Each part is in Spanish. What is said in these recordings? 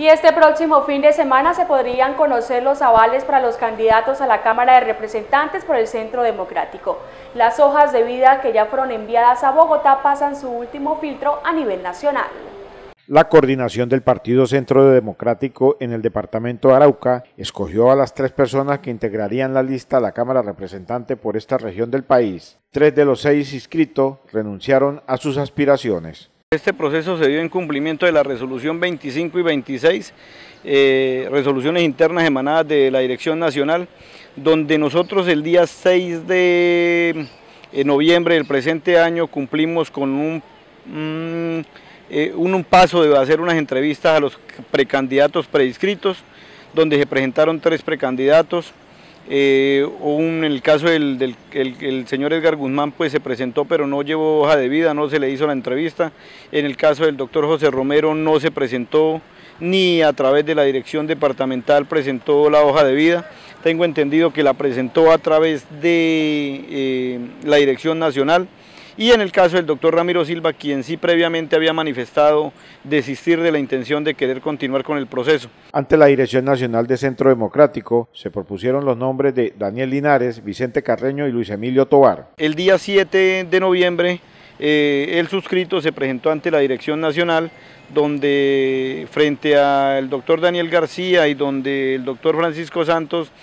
Y este próximo fin de semana se podrían conocer los avales para los candidatos a la Cámara de Representantes por el Centro Democrático. Las hojas de vida que ya fueron enviadas a Bogotá pasan su último filtro a nivel nacional. La coordinación del Partido Centro Democrático en el departamento de Arauca escogió a las 3 personas que integrarían la lista a la Cámara Representante por esta región del país. 3 de los 6 inscritos renunciaron a sus aspiraciones. Este proceso se dio en cumplimiento de la resolución 25 y 26, resoluciones internas emanadas de la Dirección Nacional, donde nosotros el día 6 de noviembre del presente año cumplimos con un paso de hacer unas entrevistas a los precandidatos preinscritos, donde se presentaron 3 precandidatos. En el caso del señor Edgar Guzmán, pues se presentó pero no llevó hoja de vida, no se le hizo la entrevista. En el caso del doctor José Romero no se presentó, ni a través de la dirección departamental presentó la hoja de vida. Tengo entendido que la presentó a través de la dirección nacional. Y en el caso del doctor Ramiro Silva, quien sí previamente había manifestado desistir de la intención de querer continuar con el proceso. Ante la Dirección Nacional de Centro Democrático, se propusieron los nombres de Daniel Linares, Vicente Carreño y Luis Emilio Tovar. El día 7 de noviembre, el suscrito se presentó ante la Dirección Nacional, donde frente al doctor Daniel García y donde el doctor Francisco Santos,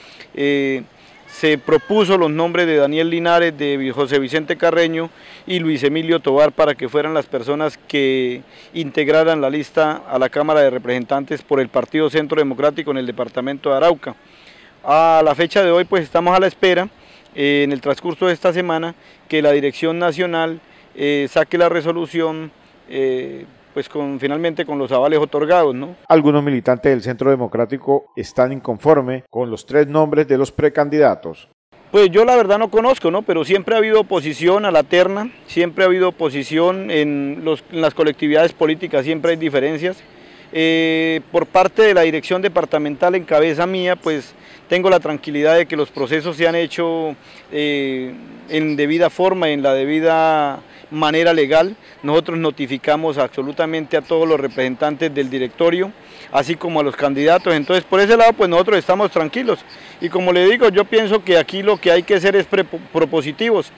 se propuso los nombres de Daniel Linares, de José Vicente Carreño y Luis Emilio Tovar para que fueran las personas que integraran la lista a la Cámara de Representantes por el Partido Centro Democrático en el departamento de Arauca. A la fecha de hoy pues estamos a la espera, en el transcurso de esta semana, que la Dirección Nacional saque la resolución pues finalmente con los avales otorgados, ¿no? Algunos militantes del Centro Democrático están inconformes con los 3 nombres de los precandidatos. Pues yo la verdad no conozco, ¿no? Pero siempre ha habido oposición a la terna, siempre ha habido oposición en las colectividades políticas, siempre hay diferencias. Por parte de la dirección departamental en cabeza mía, pues tengo la tranquilidad de que los procesos se han hecho en debida forma, en la debida manera legal. Nosotros notificamos absolutamente a todos los representantes del directorio, así como a los candidatos. Entonces por ese lado pues nosotros estamos tranquilos. Y como le digo, yo pienso que aquí lo que hay que hacer es propositivos.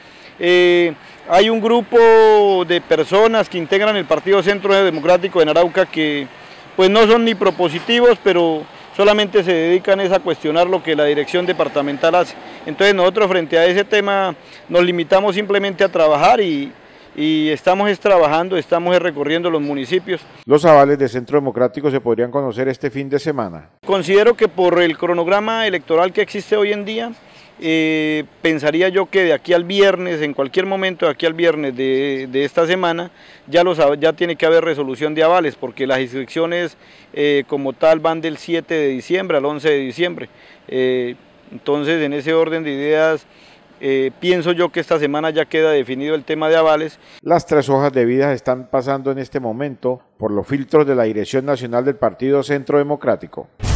Hay un grupo de personas que integran el Partido Centro Democrático en Arauca que pues no son ni propositivos, pero solamente se dedican a cuestionar lo que la dirección departamental hace. Entonces nosotros frente a ese tema nos limitamos simplemente a trabajar y estamos trabajando, estamos recorriendo los municipios. Los avales de Centro Democrático se podrían conocer este fin de semana. Considero que por el cronograma electoral que existe hoy en día, pensaría yo que de aquí al viernes, en cualquier momento de aquí al viernes de esta semana, ya tiene que haber resolución de avales, porque las inscripciones como tal van del 7 de diciembre al 11 de diciembre. Entonces, en ese orden de ideas, pienso yo que esta semana ya queda definido el tema de avales. Las 3 hojas de vida están pasando en este momento por los filtros de la Dirección Nacional del Partido Centro Democrático.